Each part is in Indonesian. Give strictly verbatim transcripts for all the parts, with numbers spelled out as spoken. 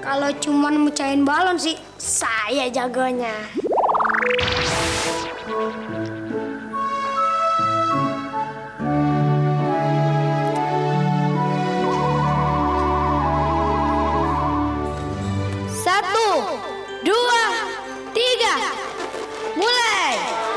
Kalau cuman mecahin balon sih, saya jagonya. Satu, dua, tiga, mulai!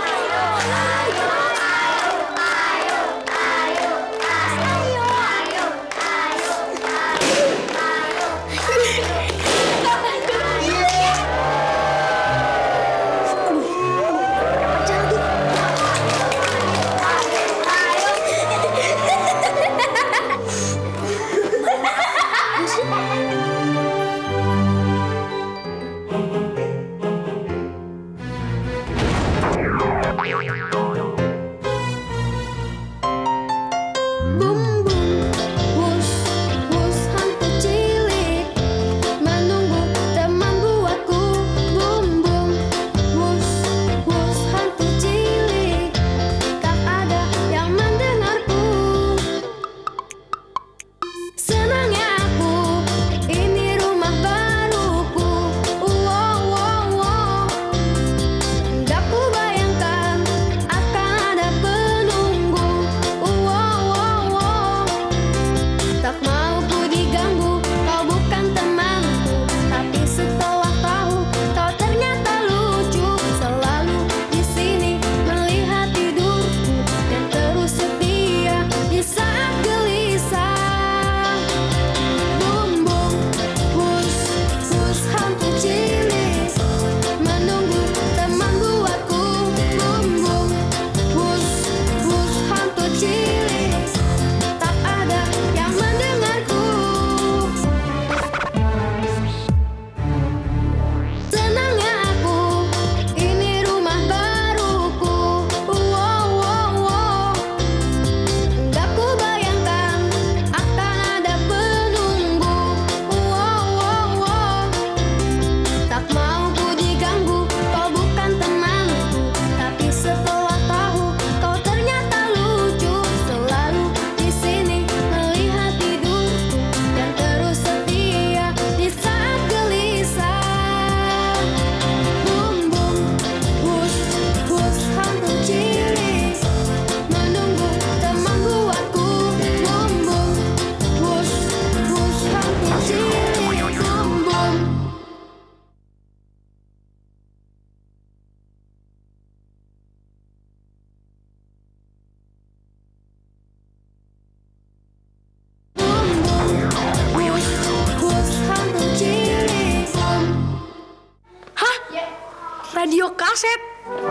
Radio kaset.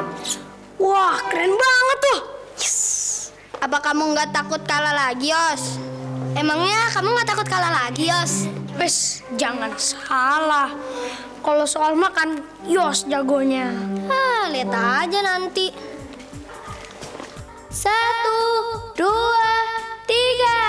Wah, keren banget tuh. Yes. Apa kamu nggak takut kalah lagi, Yos? Emangnya kamu nggak takut kalah lagi, Yos? Wes, jangan salah. Kalau soal makan, Yos jagonya. Ah, lihat aja nanti. Satu, dua, tiga.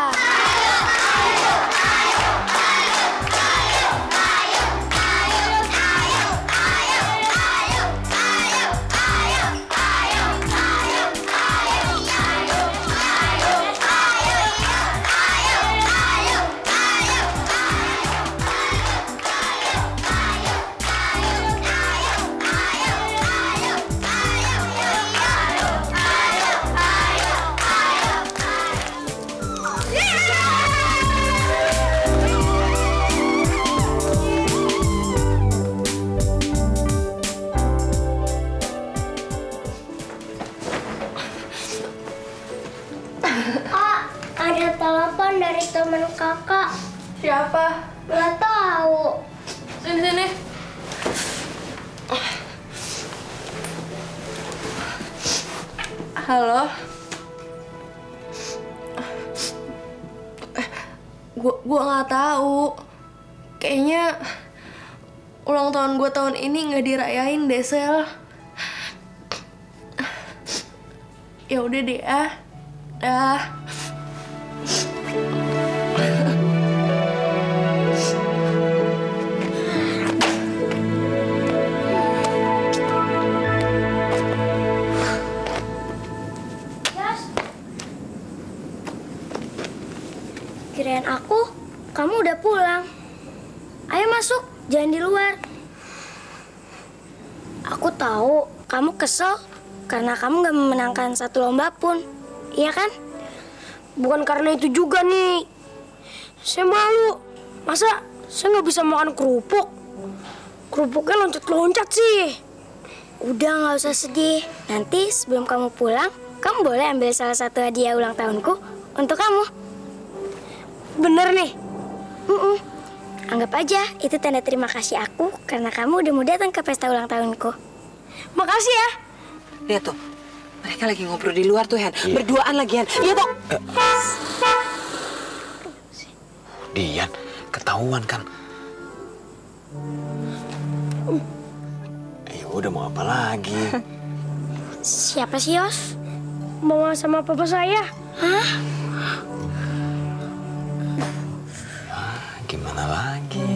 Ada telepon dari teman kakak. Siapa? Nggak tahu. Sini sini. Halo. Gua gua nggak tahu. Kayaknya ulang tahun gua tahun ini nggak dirayain deh, Sel. Ya udah deh, ah. Dah. Kirain aku, kamu udah pulang. Ayo masuk, jangan di luar. Aku tahu kamu kesel karena kamu gak memenangkan satu lomba pun, iya kan? Bukan karena itu juga nih. Saya malu. Masa saya nggak bisa makan kerupuk? Kerupuknya loncat-loncat sih. Udah nggak usah sedih. Nanti sebelum kamu pulang, kamu boleh ambil salah satu hadiah ulang tahunku untuk kamu. Bener nih? Mm-mm. Anggap aja itu tanda terima kasih aku karena kamu udah mau datang ke pesta ulang tahunku. Makasih ya. Lihat tuh, mereka lagi ngobrol di luar tuh, Han. Yeah. Berduaan lagi, Han. Iya toh. Dian, ketahuan kan? Ya udah mau apa lagi? Siapa sih, Yos? Mama sama papa saya. Hah? Gimana lagi?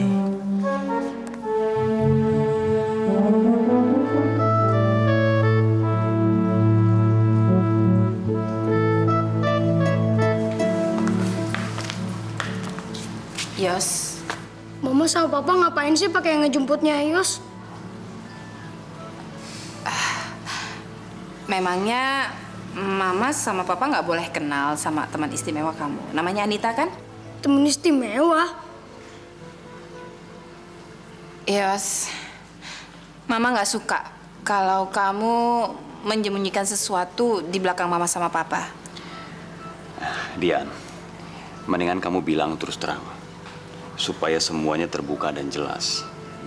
Yos. Mama sama papa ngapain sih pakai ngejemputnya, Yos? Memangnya Mama sama Papa nggak boleh kenal sama teman istimewa kamu. Namanya Anita kan? Temen istimewa? Yos, Mama nggak suka kalau kamu menyembunyikan sesuatu di belakang Mama sama Papa. Dian, mendingan kamu bilang terus terang. Supaya semuanya terbuka dan jelas.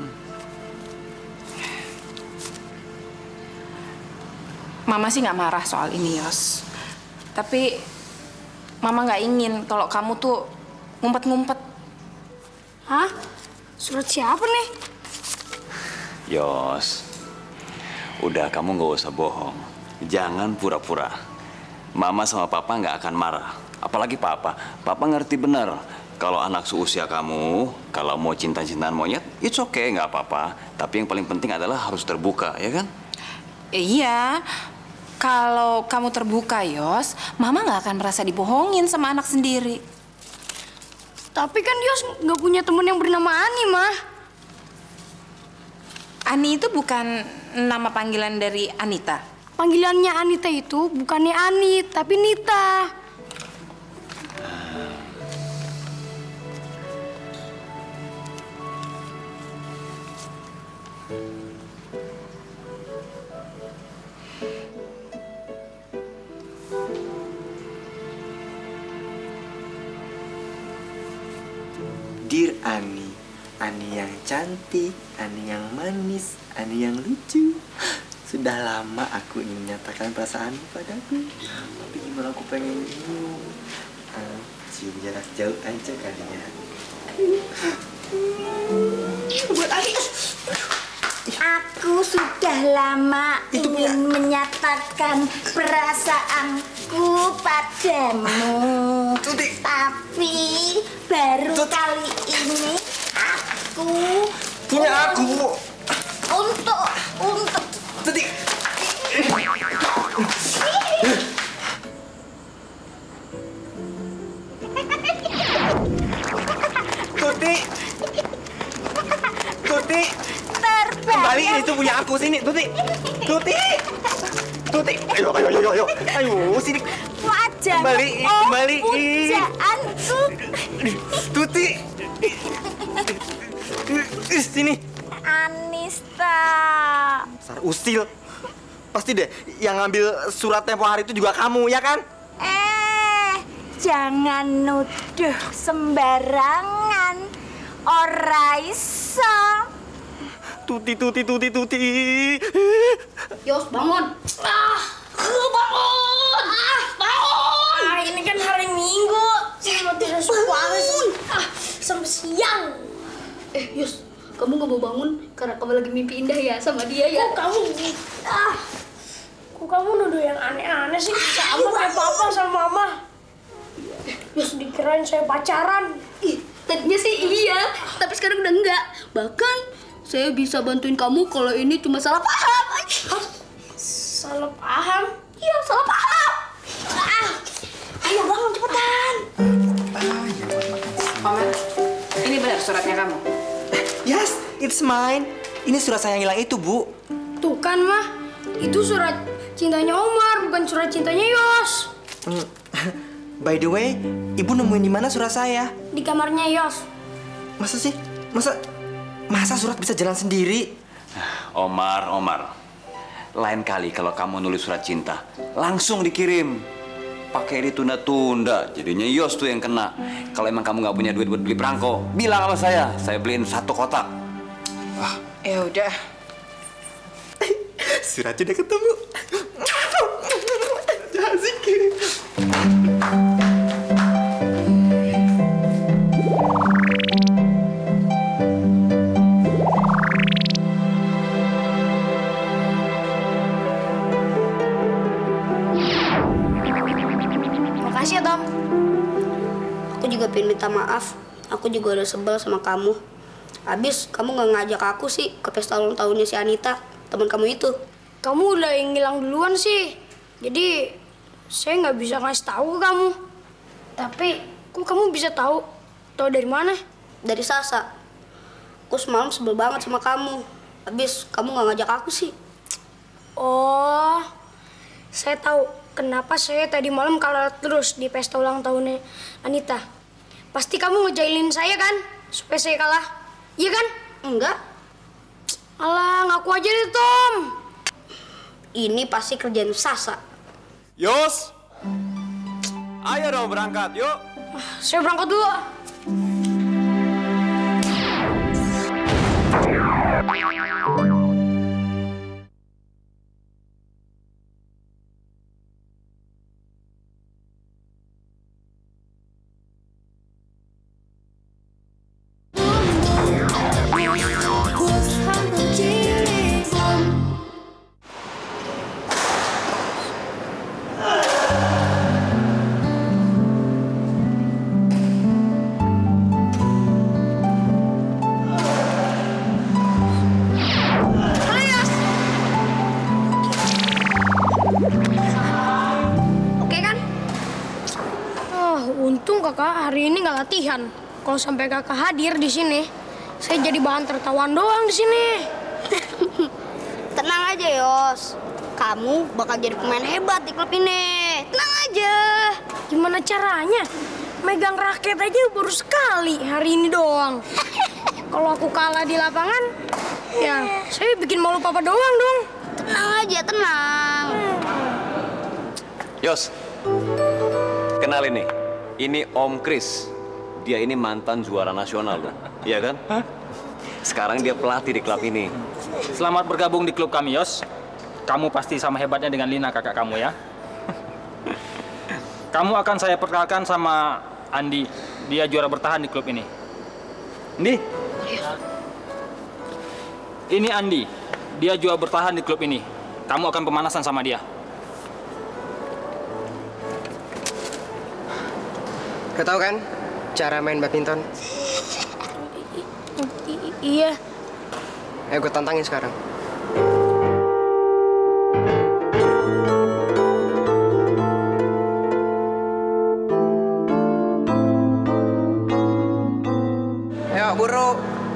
Mama sih nggak marah soal ini, Yos. Tapi Mama nggak ingin kalau kamu tuh ngumpet-ngumpet. Hah? Surat siapa nih? Yos, udah kamu nggak usah bohong. Jangan pura-pura. Mama sama Papa nggak akan marah. Apalagi Papa. Papa ngerti benar. Kalau anak seusia kamu, kalau mau cinta-cintaan monyet, it's okay, nggak apa-apa. Tapi yang paling penting adalah harus terbuka, ya kan? Iya, kalau kamu terbuka, Yos, Mama nggak akan merasa dibohongin sama anak sendiri. Tapi kan Yos nggak punya temen yang bernama Ani, Mah. Ani itu bukan nama panggilan dari Anita. Panggilannya Anita itu bukannya Ani, tapi Nita. Dear Ani, Ani yang cantik, Ani yang manis, Ani yang lucu. Sudah lama aku ingin menyatakan perasaanmu padaku, tapi gimana aku pengen minum. Uh, cium jarak jauh aja kali ya. Buat Ani. Aku sudah lama ingin menyatakan perasaanku padamu. Tuti. Tapi baru Tuti. kali ini aku Punya aku. untuk untuk Tuti. Tuti. Tuti. Kembaliin itu punya aku sini, Tuti. Tuti. Tuti. Ayo, ayo, ayo, ayo. Ayo, sini. wajah Kembaliin, oh, kembaliin. pujaanku. Tuti. Sini. Anista. Sar usil. Pasti deh yang ngambil surat tempo hari itu juga kamu, ya kan? Eh, jangan nuduh sembarangan. Ora iso. Tuti, tuti, tuti, tuti. Yos, bangun. Ah, bangun. Ah, bangun. Ah, ini kan hari Minggu. Saya mau tidur bangun. Ah, sampai siang. Eh, Yos, kamu nggak mau bangun karena kamu lagi mimpi indah ya sama dia ya? Kok kamu ah, kok kamu nuduh yang aneh-aneh sih? Sama kayak papa sama mama. Yos, dikirain saya pacaran. Ih, tadinya sih iya, tapi sekarang udah enggak. Bahkan saya bisa bantuin kamu kalau ini cuma salah paham. Hah? Salah paham? Iya, salah paham. Ah, ayo bangun cepetan. Paman, ini benar suratnya kamu? Yes, it's mine. Ini surat saya yang hilang itu, Bu. Tuh kan, Mah. Itu surat cintanya Omar, bukan surat cintanya Yos. Hmm. By the way, Ibu nemuin di mana surat saya? Di kamarnya Yos. Masa sih? Masa masa surat bisa jalan sendiri? Omar, Omar. Lain kali kalau kamu nulis surat cinta, langsung dikirim. Pakai ditunda-tunda, jadinya Yos tuh yang kena. Kalau emang kamu nggak punya duit buat beli perangko, bilang sama saya, saya beliin satu kotak. Wah, ya udah. Suratnya udah ketemu. Asik. Makasih ya, Tom. Aku juga pengen minta maaf. Aku juga udah sebel sama kamu. Habis kamu nggak ngajak aku sih ke pesta ulang tahunnya si Anita, teman kamu itu. Kamu udah yang ngilang duluan sih. Jadi saya nggak bisa ngasih tahu ke kamu. Tapi kok kamu bisa tahu? Tahu dari mana? Dari Sasa. Aku semalam sebel banget sama kamu. Habis kamu nggak ngajak aku sih. Oh, saya tahu kenapa saya tadi malam kalah terus di pesta ulang tahunnya Anita. Pasti kamu ngejailin saya kan, supaya saya kalah. Iya kan? Enggak. Alah, ngaku aja deh, Tom. Ini pasti kerjaan Sasa. Yos, ayo dong berangkat, yuk. Saya berangkat dulu. Untung kakak hari ini nggak latihan. Kalau sampai kakak hadir di sini, saya jadi bahan tertawaan doang di sini. Tenang aja, Yos. Kamu bakal jadi pemain hebat di klub ini. Tenang aja. Gimana caranya? Megang raket aja baru sekali hari ini doang. Kalau aku kalah di lapangan, ya saya bikin malu papa doang dong. Tenang aja, tenang. Yos, kenalin nih. Ini Om Chris. Dia ini mantan juara nasional, loh. Iya kan? Sekarang dia pelatih di klub ini. Selamat bergabung di klub kami, Yos. Kamu pasti sama hebatnya dengan Lina, kakak kamu ya. Kamu akan saya perkenalkan sama Andi. Dia juara bertahan di klub ini. Andi? Ini Andi. Dia juara bertahan di klub ini. Kamu akan pemanasan sama dia. Kau tahu kan cara main badminton? Iya. Ayo gue tantangin sekarang. Ayo buru.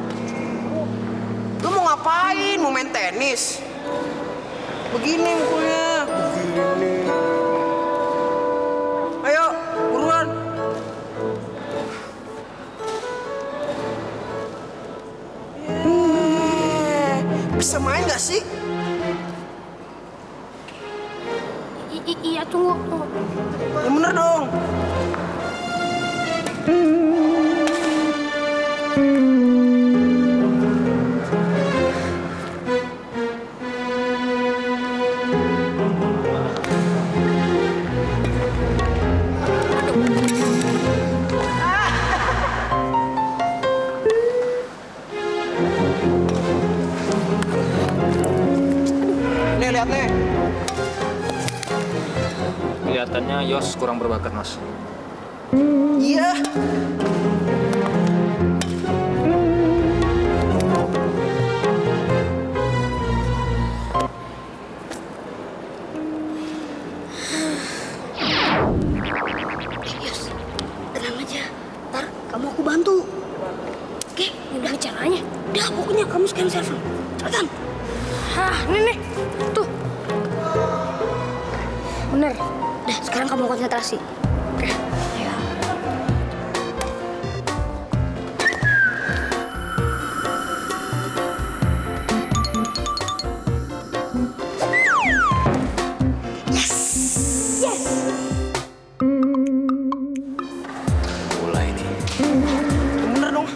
Lu mau ngapain? Mau main tenis? Begini mukulnya. Begini. Ayo buruan. Bisa main nggak sih? I I iya, tunggu, tunggu. Ya bener dong. Nih, lihat nih. Kelihatannya Yos kurang berbakat, Mas. Iya. Yos, tenang aja. Ntar kamu aku bantu. Oke, gimana caranya? Udah, pokoknya kamu scan server. Cepetan. Hah, ini nih. Tuh. Bener. Udah, sekarang kamu konsentrasi. Oke. Ya. Mulai nih. Bener dong.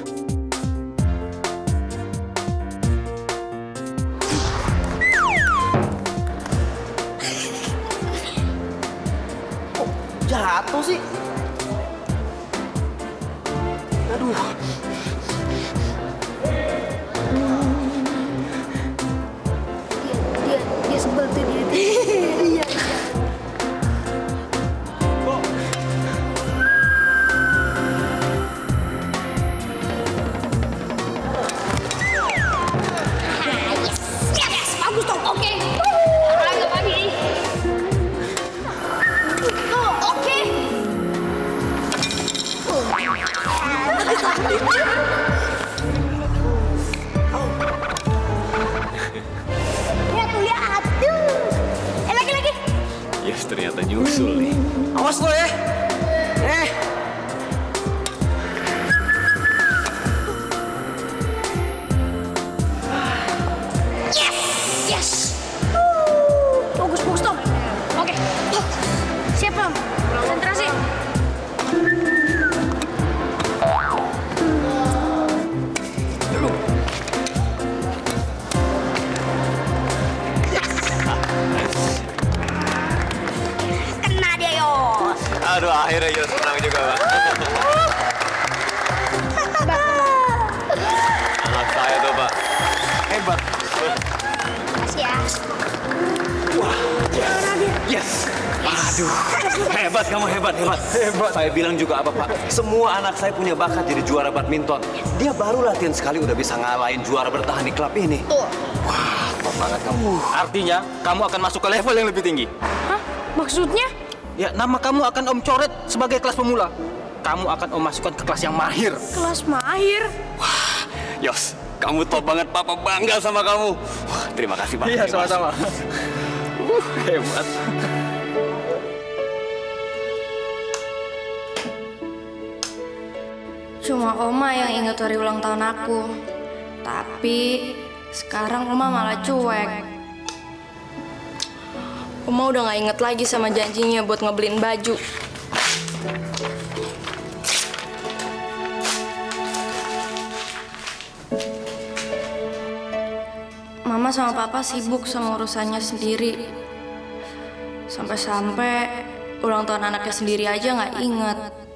Kok jatuh sih? Aduh. Dia, dia sebel tuh dia. Iya. Bagus dong, oke. Olahraga pagi. Oh, oke. Lihat tuh, lihat tuh. Eh, lagi lagi. Yes, ternyata nyusul nih. Awas lo ya. Eh. Yes, yes. Bagus, bagus dong. Oke. Siap Om. Konsentrasi. Kena dia, Yos. Aduh, akhirnya Yos menang juga, Pak. Anak saya tuh, Pak. Hebat. Makasih ya. Yes. Aduh, hebat kamu, hebat, hebat. Hebat. Saya bilang juga apa, Pak? Semua anak saya punya bakat jadi juara badminton. Dia baru latihan sekali udah bisa ngalahin juara bertahan di klub ini. Tuh. Wah, top banget kamu. Artinya, kamu akan masuk ke level yang lebih tinggi. Hah? Maksudnya? Ya, nama kamu akan Om coret sebagai kelas pemula. Kamu akan Om masukkan ke kelas yang mahir. Kelas mahir? Wah, Yos, kamu top banget. Papa bangga sama kamu. Wah, terima kasih, Pak. Iya, Terima kasih. sama-sama. Uh, hebat. Cuma Oma yang ingat hari ulang tahun aku. Tapi sekarang Oma malah cuek. Oma udah gak inget lagi sama janjinya buat ngebeliin baju. Mama sama Papa sibuk sama urusannya sendiri. Sampai-sampai ulang tahun anaknya sendiri aja gak inget.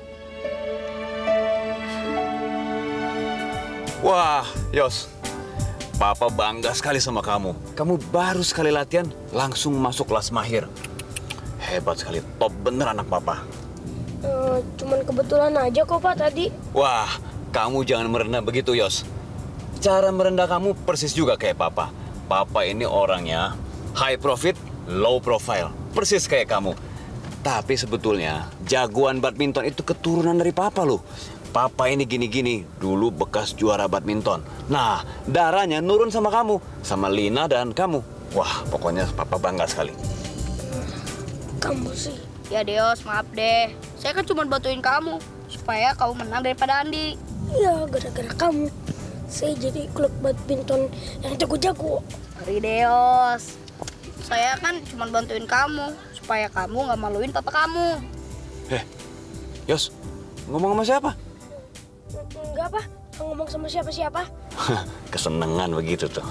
Wah, Yos. Papa bangga sekali sama kamu. Kamu baru sekali latihan, langsung masuk kelas mahir. Hebat sekali, top bener anak Papa. Uh, cuman kebetulan aja kok, Pak, tadi. Wah, kamu jangan merendah begitu, Yos. Cara merendah kamu persis juga kayak Papa. Papa ini orangnya high profit, low profile. Persis kayak kamu. Tapi sebetulnya jagoan badminton itu keturunan dari Papa loh. Papa ini gini-gini, dulu bekas juara badminton. Nah, darahnya nurun sama kamu, sama Lina dan kamu. Wah, pokoknya Papa bangga sekali. Kamu sih. Ya Deos, maaf deh. Saya kan cuma bantuin kamu supaya kamu menang daripada Andi. Ya, gara-gara kamu. Saya jadi klub badminton yang jago-jago. Sorry Deos. Saya kan cuma bantuin kamu supaya kamu nggak maluin papa kamu. Eh, Yos, ngomong sama siapa? Enggak, Pak. Nggak ngomong sama siapa-siapa. Kesenangan begitu tuh.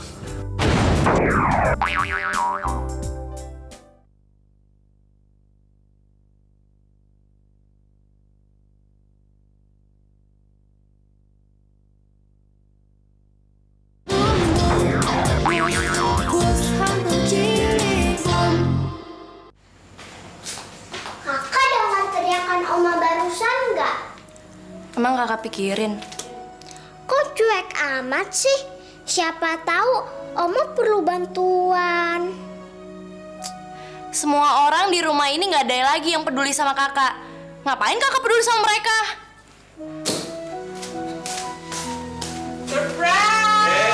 Kakak dengar teriakan Oma barusan nggak? Emang kakak pikirin? Kok cuek amat sih? Siapa tahu Oma perlu bantuan. Semua orang di rumah ini nggak ada lagi yang peduli sama kakak. Ngapain kakak peduli sama mereka? Surprise!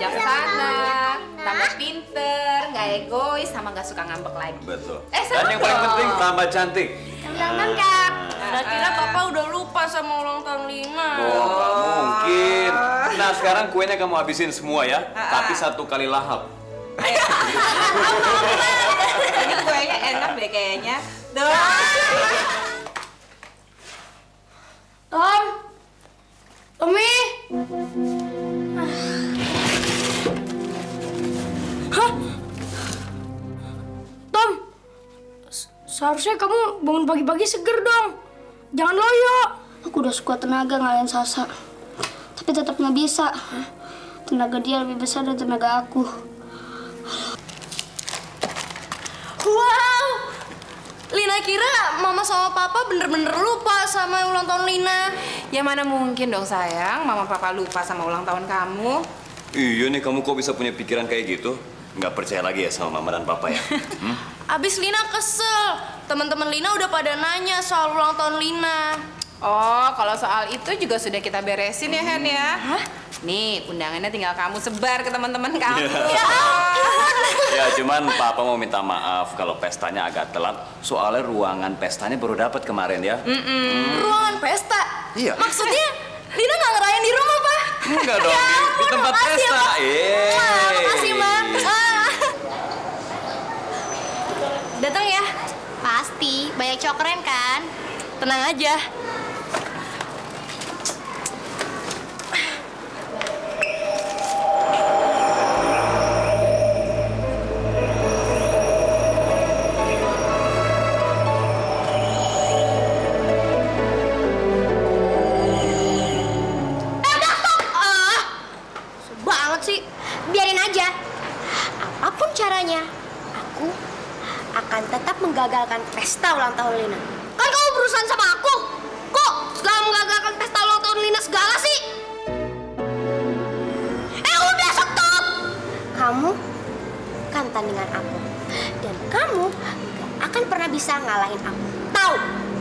bijaksana, tambah pinter, nggak egois, sama nggak suka ngambek lagi. Betul. Eh, Dan yang paling penting tambah cantik. Jangan Kak. Kira-kira papa udah lupa sama ulang tahun Lina. Oh, nggak mungkin. Nah, sekarang kuenya kamu habisin semua ya, tapi satu kali lahap. Ini kuenya enak deh kayaknya. Tuh. Tom, Tommy. Hah? Tom, seharusnya kamu bangun pagi-pagi seger dong. Jangan loyo. Aku udah sekuat tenaga ngalahin Sasa. Tapi tetap nggak bisa. Tenaga dia lebih besar dari tenaga aku. Wow! Lina kira mama sama papa bener-bener lupa sama ulang tahun Lina. Ya mana mungkin dong sayang, mama papa lupa sama ulang tahun kamu. Iya nih, kamu kok bisa punya pikiran kayak gitu? Nggak percaya lagi ya sama mama dan papa ya? Hmm? Abis Lina kesel. Teman-teman Lina udah pada nanya soal ulang tahun Lina. Oh, kalau soal itu juga sudah kita beresin ya, Hen ya. Hah? Nih, undangannya tinggal kamu sebar ke teman-teman kamu. Ya, ya, cuman papa mau minta maaf kalau pestanya agak telat. Soalnya ruangan pestanya baru dapat kemarin ya. Mm-mm. Hmm. Ruangan pesta? Iya. Maksudnya Lina nggak ngerayain di rumah, Pak? Enggak dong, Ya di, di ampun, tempat makasih ya, pesta. Pak. Eh. Wah, makasih, Ma. Ah. Datang ya? Pasti, banyak cowok keren kan? Tenang aja. Biarin aja. Apapun caranya, aku akan tetap menggagalkan pesta ulang tahun Lina. Kan kamu berurusan sama aku. Kok segala menggagalkan pesta ulang tahun Lina segala sih? Eh udah, stop. Kamu kan tandingan aku. Dan kamu gak akan pernah bisa ngalahin aku. Tahu?